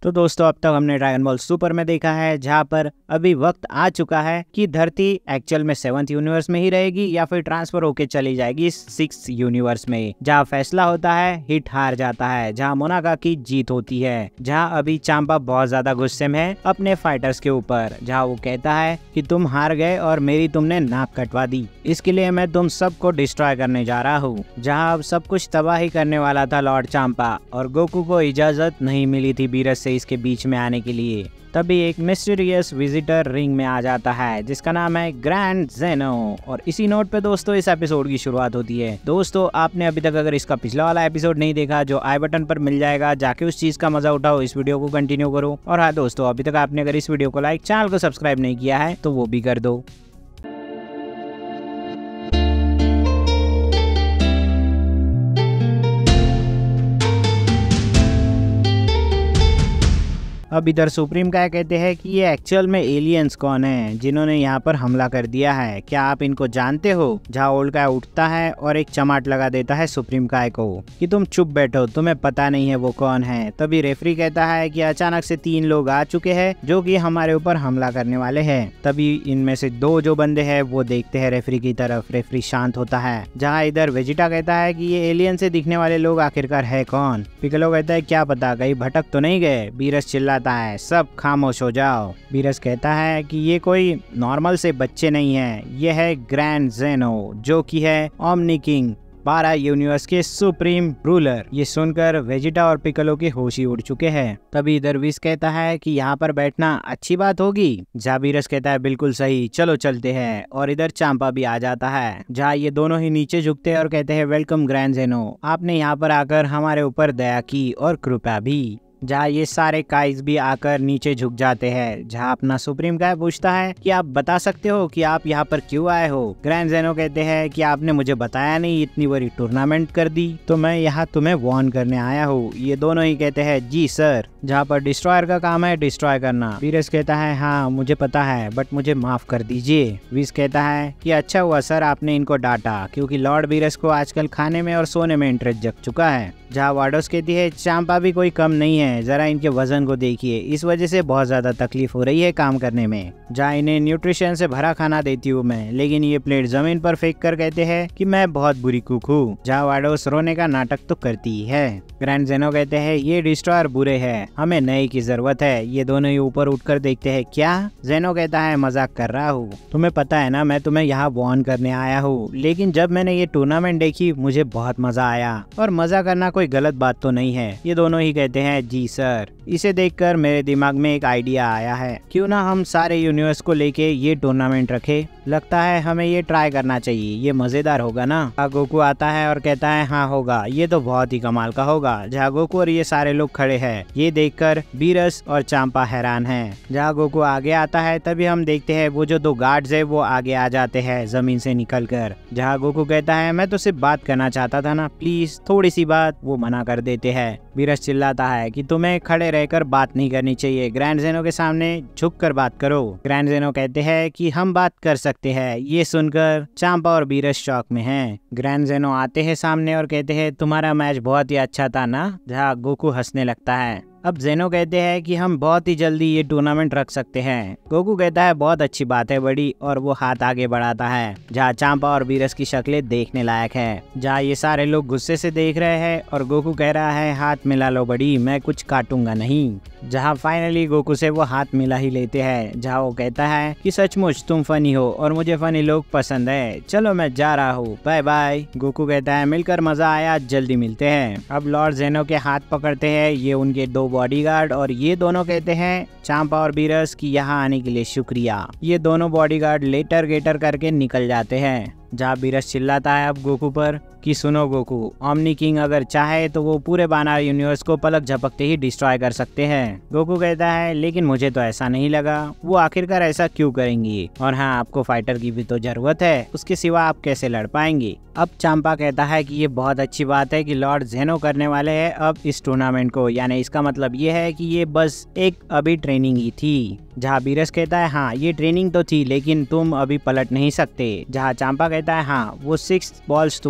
तो दोस्तों अब तक हमने ड्रैगन बॉल सुपर में देखा है, जहाँ पर अभी वक्त आ चुका है कि धरती एक्चुअल में 7th यूनिवर्स में ही रहेगी या फिर ट्रांसफर होके चली जाएगी 6th यूनिवर्स में। जहाँ फैसला होता है, हिट हार जाता है, जहाँ मोनाका की जीत होती है। जहाँ अभी चांपा बहुत ज्यादा गुस्से में है अपने फाइटर्स के ऊपर, जहाँ वो कहता है कि तुम हार गए और मेरी तुमने नाक कटवा दी, इसके लिए मैं तुम सबको डिस्ट्रॉय करने जा रहा हूँ। जहाँ अब सब कुछ तबाही करने वाला था लॉर्ड चांपा, और गोकू को इजाजत नहीं मिली थी बीरस से इसके बीच में आने के लिए। तभी एक मिस्टीरियस विजिटर रिंग में आ जाता है जिसका नाम है ग्रैंड ज़ेनो। और इसी नोट पे दोस्तों इस एपिसोड की शुरुआत होती है। दोस्तों आपने अभी तक अगर इसका पिछला वाला एपिसोड नहीं देखा, जो आई बटन पर मिल जाएगा, जाके उस चीज का मजा उठाओ, इस वीडियो को कंटिन्यू करो। और हाँ दोस्तों, अभी तक आपने अगर इस वीडियो को लाइक, चैनल को सब्सक्राइब नहीं किया है तो वो भी कर दो। अब इधर सुप्रीम क्या कहते हैं कि ये एक्चुअल में एलियंस कौन है जिन्होंने यहाँ पर हमला कर दिया है, क्या आप इनको जानते हो? जहाँ ओल्ड काय उठता है और एक चमाट लगा देता है सुप्रीम काय को कि तुम चुप बैठो, तुम्हें पता नहीं है वो कौन है। तभी रेफरी कहता है कि अचानक से 3 लोग आ चुके हैं जो कि हमारे ऊपर हमला करने वाले हैं। तभी इनमें से 2 जो बंदे हैं वो देखते हैं रेफरी की तरफ। रेफरी शांत होता है। जहाँ इधर वेजिटा कहता है कि ये एलियन से दिखने वाले लोग आखिरकार है कौन? पिकलो कहता है क्या पता, कहीं भटक तो नहीं गए। बीरस चिल्लाता है सब खामोश हो जाओ। बीरस कहता है कि ये कोई नॉर्मल से बच्चे नहीं है, ये है ग्रैंड ज़ेनो जो कि है ओमनी किंग, 12 यूनिवर्स के सुप्रीम रूलर। ये सुनकर वेजिटा और पिकलो के होश ही उड़ चुके हैं। तभी इधर विस कहता है कि यहाँ पर बैठना अच्छी बात होगी। जाबीरस कहता है बिल्कुल सही, चलो चलते हैं। और इधर चांपा भी आ जाता है, जहाँ ये दोनों ही नीचे झुकते हैं और कहते हैं वेलकम ग्रैंड ज़ेनो, आपने यहाँ पर आकर हमारे ऊपर दया की और कृपा भी। जहाँ ये सारे काइज भी आकर नीचे झुक जाते हैं। जहाँ अपना सुप्रीम काय पूछता है कि आप बता सकते हो कि आप यहाँ पर क्यों आए हो? ग्रैंड ज़ेनो कहते हैं कि आपने मुझे बताया नहीं, इतनी बड़ी टूर्नामेंट कर दी तो मैं यहाँ तुम्हें वॉर्न करने आया हूँ। ये दोनों ही कहते हैं जी सर। जहाँ पर डिस्ट्रॉयर का काम है डिस्ट्रॉय करना। बीरस कहता है हाँ मुझे पता है, बट मुझे माफ कर दीजिए। विस कहता है कि अच्छा हुआ सर आपने इनको डांटा, क्योंकि लॉर्ड बीरस को आजकल खाने में और सोने में इंटरेस्ट जग चुका है। जहाँ वार्डोस कहती है चांपा भी कोई कम नहीं है, जरा इनके वजन को देखिए, इस वजह से बहुत ज्यादा तकलीफ हो रही है काम करने में। जहाँ इन्हें न्यूट्रिशन से भरा खाना देती हूँ मैं, लेकिन ये प्लेट जमीन पर फेंक कर कहते हैं कि मैं बहुत बुरी कुक हूँ। जहाँ वार्डोस रोने का नाटक तो करती है। ग्रैंड ज़ेनो कहते हैं ये डिस्ट्रॉयर बुरे हैं, हमें नए की जरूरत है। ये दोनों ही ऊपर उठकर देखते हैं। क्या? ज़ेनो कहता है मजाक कर रहा हूँ, तुम्हें पता है ना मैं तुम्हें यहाँ वॉर्न करने आया हूँ, लेकिन जब मैंने ये टूर्नामेंट देखी मुझे बहुत मजा आया, और मजा करना कोई गलत बात तो नहीं है। ये दोनों ही कहते हैं जी सर। इसे देखकर मेरे दिमाग में एक आइडिया आया है, क्यों ना हम सारे यूनिवर्स को लेके ये टूर्नामेंट रखे, लगता है हमें ये ट्राई करना चाहिए, ये मजेदार होगा ना? गोकू आता है और कहता है हाँ होगा, ये तो बहुत ही कमाल का होगा। जहाँ गोकू और ये सारे लोग खड़े हैं, ये देखकर बीरस और चांपा हैरान हैं। जहाँ गोकू आगे आता है तभी हम देखते हैं वो जो 2 गार्ड्स है वो आगे आ जाते हैं जमीन से निकलकर। जहाँ गोकू कहता है मैं तो सिर्फ बात करना चाहता था ना, प्लीज थोड़ी सी बात, वो मना कर देते हैं। बीरस चिल्लाता है कि तुम्हें खड़े रहकर बात नहीं करनी चाहिए, ग्रैंड ज़ेनो के सामने झुककर बात करो। ग्रैंड ज़ेनो कहते हैं कि हम बात कर सकते हैं। ये सुनकर चांपा और बीरस शॉक में हैं। ग्रैंड ज़ेनो आते हैं सामने और कहते हैं तुम्हारा मैच बहुत ही अच्छा था ना? जहाँ गोकू हंसने लगता है। अब ज़ेनो कहते हैं कि हम बहुत ही जल्दी ये टूर्नामेंट रख सकते हैं। गोकू कहता है बहुत अच्छी बात है बड़ी, और वो हाथ आगे बढ़ाता है। जहाँ चांपा और बीरस की शक्लें देखने लायक है। जहाँ ये सारे लोग गुस्से से देख रहे हैं और गोकू कह रहा है हाथ मिला लो बड़ी, मैं कुछ काटूंगा नहीं। जहाँ फाइनली गोकू से वो हाथ मिला ही लेते हैं। जहाँ वो कहता है कि सचमुच तुम फनी हो और मुझे फनी लोग पसंद है, चलो मैं जा रहा हूँ, बाय बाय। गोकू कहता है मिलकर मजा आया, जल्दी मिलते हैं। अब लॉर्ड ज़ेनो के हाथ पकड़ते हैं ये उनके 2 बॉडीगार्ड, और ये दोनों कहते हैं चांपा और बीरस की यहाँ आने के लिए शुक्रिया। ये दोनों बॉडीगार्ड लेटर गेटर करके निकल जाते हैं। जहाँ बीरस चिल्लाता है अब गोकू पर कि सुनो गोकू, ओमनी किंग अगर चाहे तो वो पूरे 12 यूनिवर्स को पलक झपकते ही डिस्ट्रॉय कर सकते हैं। गोकू कहता है लेकिन मुझे तो ऐसा नहीं लगा, वो आखिरकार ऐसा क्यों करेंगी? और हाँ आपको फाइटर की भी तो जरूरत है, उसके सिवा आप कैसे लड़ पाएंगे? अब चांपा कहता है कि ये बहुत अच्छी बात है कि लॉर्ड ज़ेनो करने वाले हैं अब इस टूर्नामेंट को, यानी इसका मतलब ये है कि ये बस एक अभी ट्रेनिंग ही थी। जहाँ बीरस कहता है हाँ ये ट्रेनिंग तो थी, लेकिन तुम अभी पलट नहीं सकते। जहाँ चांपा कहता है हाँ वो 6 बॉल्स तुम्हारे हुए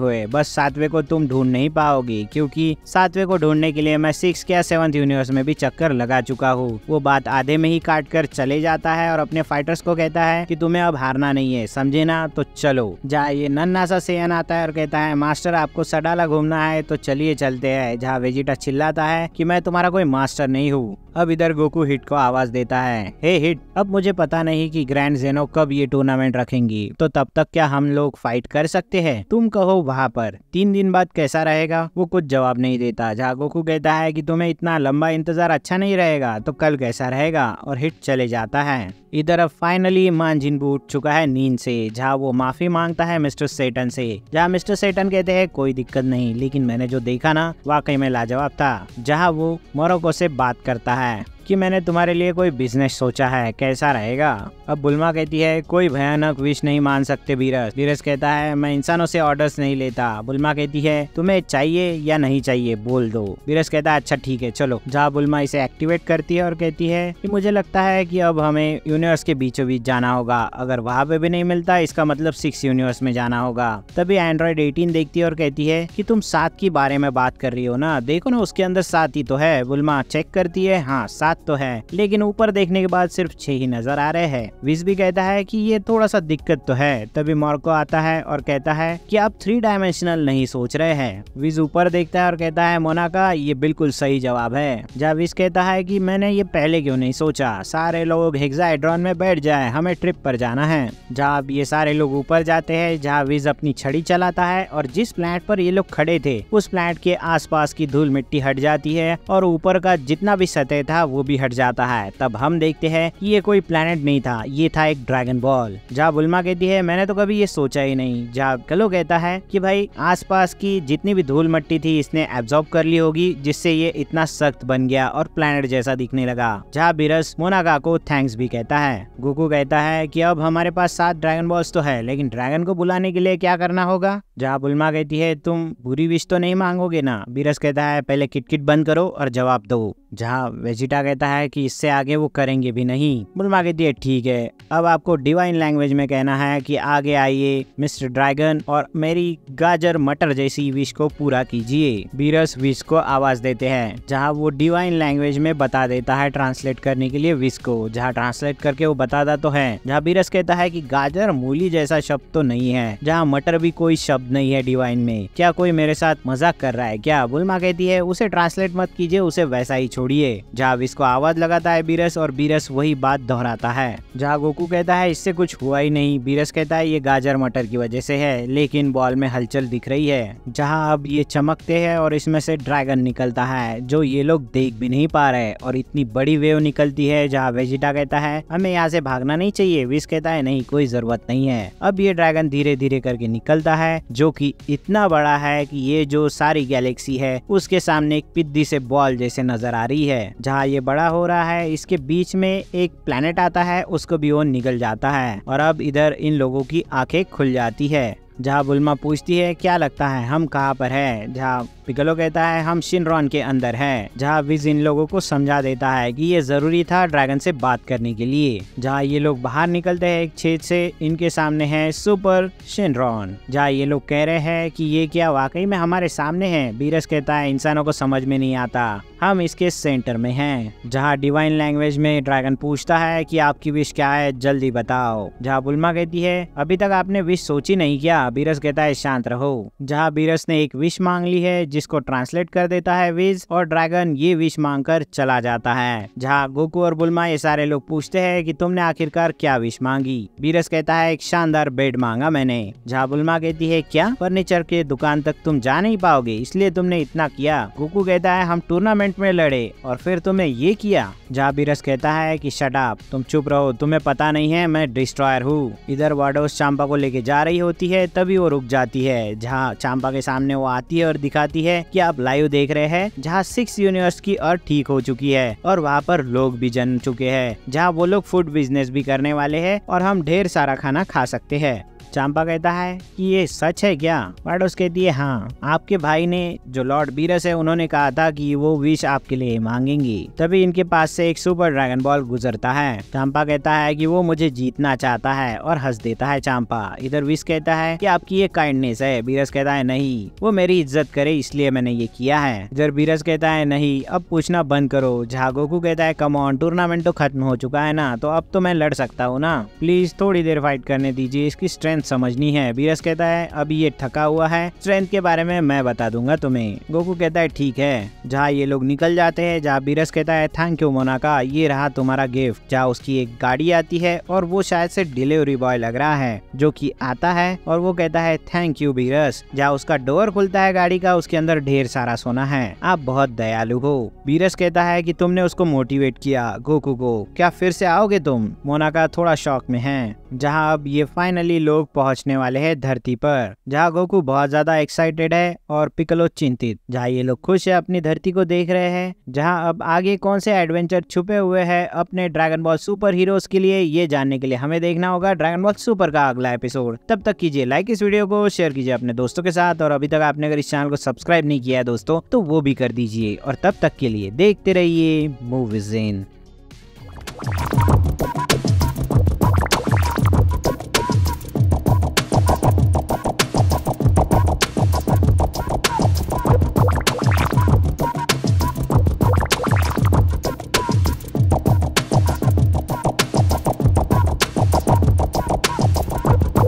हुए, बस 7वें को तुम ढूंढ नहीं पाओगी, क्योंकि 7वें को ढूंढने के लिए मैं 6 या 7th यूनिवर्स में भी चक्कर लगा चुका हूँ। वो बात आधे में ही काट कर चले जाता है और अपने फाइटर्स को कहता है कि तुम्हें अब हारना नहीं है, समझे ना, तो चलो। जहाँ ये नन्हा सा सेयन आता है और कहता है मास्टर आपको सडाला घूमना है तो चलिए चलते हैं। जहाँ वेजिटा चिल्लाता है कि मैं तुम्हारा कोई मास्टर नहीं हूँ। अब इधर गोकू हिट को आवाज देता है, हे हिट, अब मुझे पता नहीं कि ग्रैंड जेनो कब ये टूर्नामेंट रखेंगी, तो तब तक क्या हम लोग फाइट कर सकते हैं? तुम कहो वहाँ पर 3 दिन बाद कैसा रहेगा? वो कुछ जवाब नहीं देता। जहाँ गोकू कहता है कि तुम्हें इतना लंबा इंतजार अच्छा नहीं रहेगा, तो कल कैसा रहेगा, और हिट चले जाता है। इधर अब फाइनली मांजिनबू उठ चुका है नींद से। जहाँ वो माफी मांगता है मिस्टर सेटन से। जहाँ मिस्टर सेटन कहते हैं कोई दिक्कत नहीं, लेकिन मैंने जो देखा ना वाकई में लाजवाब था। जहाँ वो मोरोको से बात करता है कि मैंने तुम्हारे लिए कोई बिजनेस सोचा है, कैसा रहेगा? अब बुल्मा कहती है कोई भयानक विश नहीं मान सकते बीरस। बीरस कहता है मैं इंसानों से ऑर्डर्स नहीं लेता। बुल्मा कहती है तुम्हें चाहिए या नहीं चाहिए बोल दो। बीरस कहता है अच्छा ठीक है चलो। जहाँ बुल्मा इसे एक्टिवेट करती है और कहती है कि मुझे लगता है कि अब हमें यूनिवर्स के बीचों बीच जाना होगा। अगर वहाँ पे भी नहीं मिलता इसका मतलब 6 यूनिवर्स में जाना होगा। तभी एंड्रॉइड 18 देखती है और कहती है कि तुम 7 के बारे में बात कर रही हो ना, देखो ना उसके अंदर 7 ही तो है। बुल्मा चेक करती है, हाँ 7 तो है, लेकिन ऊपर देखने के बाद सिर्फ 6 ही नजर आ रहे हैं। विज भी कहता है कि ये थोड़ा सा दिक्कत तो है। तभी मोर्को आता है और कहता है कि आप 3 डायमेंशनल नहीं सोच रहे हैं। विज ऊपर देखता है और कहता है मोनाका ये बिल्कुल सही जवाब है। जहाँ विज कहता है कि मैंने ये पहले क्यों नहीं सोचा, सारे लोग हेक्साहेड्रॉन में बैठ जाए, हमें ट्रिप पर जाना है। जहाँ ये सारे लोग ऊपर जाते हैं, जहाँ विज अपनी छड़ी चलाता है और जिस प्लैनेट पर ये लोग खड़े थे उस प्लैनेट के आसपास की धूल मिट्टी हट जाती है और ऊपर का जितना भी सतह था वो भी हट जाता है। तब हम देखते हैं कि ये कोई प्लेनेट नहीं था, ये था एक ड्रैगन बॉल। जहाँ बुल्मा कहती है मैंने तो कभी ये सोचा ही नहीं। जहाँ कलो कहता है कि भाई आसपास की जितनी भी धूल मिट्टी थी इसने एब्जॉर्ब कर ली होगी, जिससे ये इतना सख्त बन गया और प्लेनेट जैसा दिखने लगा। जहाँ बीरस मोनाका को थैंक्स भी कहता है। गोकू कहता है कि अब हमारे पास 7 ड्रैगन बॉल्स तो है, लेकिन ड्रैगन को बुलाने के लिए क्या करना होगा? जहाँ बुल्मा कहती है तुम बुरी विश तो नहीं मांगोगे ना? बीरस कहता है पहले किटकिट बंद करो और जवाब दो। जहाँ वेजिटा कहता है कि इससे आगे वो करेंगे भी नहीं। बुल्मा कहती है ठीक है, अब आपको डिवाइन लैंग्वेज में कहना है कि आगे आइए मिस्टर ड्रैगन और मेरी गाजर मटर जैसी विश को पूरा कीजिए। बीरस विश को आवाज देते हैं। जहाँ वो डिवाइन लैंग्वेज में बता देता है ट्रांसलेट करने के लिए विश को। जहाँ ट्रांसलेट करके वो बताता तो है। जहाँ बीरस कहता है कि गाजर मूली जैसा शब्द तो नहीं है, जहाँ मटर भी कोई शब्द नहीं है डिवाइन में, क्या कोई मेरे साथ मजाक कर रहा है क्या? बुल्मा कहती है उसे ट्रांसलेट मत कीजिए, उसे वैसा ही छोड़िए। जहाँ विश को आवाज लगाता है बीरस और बीरस वही बात दोहराता है। जहाँ गोकू कहता है इससे कुछ हुआ ही नहीं। बीरस कहता है ये गाजर मटर की वजह से है, लेकिन बॉल में हलचल दिख रही है। जहाँ अब ये चमकते हैं और इसमें से ड्रैगन निकलता है जो ये लोग देख भी नहीं पा रहे और इतनी बड़ी वेव निकलती है। जहाँ वेजिटा कहता है हमें यहाँ से भागना नहीं चाहिए। विश कहता है नहीं कोई जरूरत नहीं है। अब ये ड्रैगन धीरे धीरे करके निकलता है जो कि इतना बड़ा है कि ये जो सारी गैलेक्सी है उसके सामने एक पिद्दी से बॉल जैसे नजर आ रही है। जहाँ ये बड़ा हो रहा है इसके बीच में एक प्लेनेट आता है, उसको भी वो निगल जाता है और अब इधर इन लोगों की आंखें खुल जाती है। जहाँ बुल्मा पूछती है क्या लगता है हम कहाँ पर है? जहाँ पिकलो कहता है हम शिनरॉन के अंदर हैं। जहाँ विज इन लोगों को समझा देता है कि ये जरूरी था ड्रैगन से बात करने के लिए। जहाँ ये लोग बाहर निकलते हैं एक छेद से, इनके सामने है सुपर शिनरॉन। जहाँ ये लोग कह रहे हैं कि ये क्या वाकई में हमारे सामने है? बीरस कहता है इंसानों को समझ में नहीं आता, हम इसके सेंटर में हैं। जहाँ डिवाइन लैंग्वेज में ड्रैगन पूछता है कि आपकी विश क्या है, जल्दी बताओ। जहाँ बुल्मा कहती है अभी तक आपने विश सोची नहीं क्या? बीरस कहता है शांत रहो। जहाँ बीरस ने एक विश मांग ली है जिसको ट्रांसलेट कर देता है विज और ड्रैगन ये विश मांगकर चला जाता है। जहाँ गोकू और बुल्मा ये सारे लोग पूछते हैं कि तुमने आखिरकार क्या विश मांगी? बीरस कहता है एक शानदार बेड मांगा मैंने। जहाँ बुल्मा कहती है क्या फर्नीचर के दुकान तक तुम जा नहीं पाओगे इसलिए तुमने इतना किया? गोकू कहता है हम टूर्नामेंट में लड़े और फिर तुमने ये किया। जहाँ बीरस कहता है कि शट अप, तुम चुप रहो, तुम्हें पता नहीं है मैं डिस्ट्रॉयर हूँ। इधर वाडोस चांपा को लेके जा रही होती है तभी वो रुक जाती है। जहाँ चांपा के सामने वो आती है और दिखाती है कि आप लाइव देख रहे हैं जहाँ 6 यूनिवर्स की अर्थ ठीक हो चुकी है और वहाँ पर लोग भी जन्म चुके हैं। जहाँ वो लोग फूड बिजनेस भी करने वाले हैं और हम ढेर सारा खाना खा सकते हैं। चांपा कहता है कि ये सच है क्या? वाइडोस कहती है हाँ, आपके भाई ने जो लॉर्ड बीरस है उन्होंने कहा था कि वो विश आपके लिए मांगेंगी। तभी इनके पास से एक सुपर ड्रैगन बॉल गुजरता है। चांपा कहता है कि वो मुझे जीतना चाहता है और हंस देता है चांपा। इधर विश कहता है कि आपकी ये काइंडनेस है। बीरस कहता है नहीं, वो मेरी इज्जत करे इसलिए मैंने ये किया है। इधर बीरस कहता है नहीं, अब पूछना बंद करो। जहाँ गोकू कहता है कम ऑन, टूर्नामेंट तो खत्म हो चुका है ना, तो अब तो मैं लड़ सकता हूँ ना, प्लीज थोड़ी देर फाइट करने दीजिए, इसकी स्ट्रेंथ समझनी है। बीरस कहता है अभी ये थका हुआ है, स्ट्रेंथ के बारे में मैं बता दूंगा तुम्हें। गोकू कहता है ठीक है। जहाँ ये लोग निकल जाते हैं, जहाँ बीरस कहता है थैंक यू मोनाका, ये रहा तुम्हारा गिफ्ट। जहाँ उसकी एक गाड़ी आती है और वो शायद से डिलीवरी बॉय लग रहा है, जो कि आता है और वो कहता है थैंक यू बीरस। जहाँ उसका डोर खुलता है गाड़ी का, उसके अंदर ढेर सारा सोना है। आप बहुत दयालु हो। बीरस कहता है कि तुमने उसको मोटिवेट किया गोकू को, क्या फिर से आओगे तुम? मोनाका थोड़ा शॉक में है। जहाँ अब ये फाइनली लोग पहुँचने वाले हैं धरती पर, जहाँ गोकू बहुत ज्यादा एक्साइटेड है और पिक्कोलो चिंतित। जहाँ ये लोग खुश है अपनी धरती को देख रहे हैं। जहाँ अब आगे कौन से एडवेंचर छुपे हुए हैं अपने ड्रैगन बॉल सुपर हीरोज के लिए, ये जानने के लिए हमें देखना होगा ड्रैगन बॉल सुपर का अगला एपिसोड। तब तक कीजिए लाइक इस वीडियो को, शेयर कीजिए अपने दोस्तों के साथ, और अभी तक आपने अगर इस चैनल को सब्सक्राइब नहीं किया है दोस्तों तो वो भी कर दीजिए। और तब तक के लिए देखते रहिए मूवीज़ इन।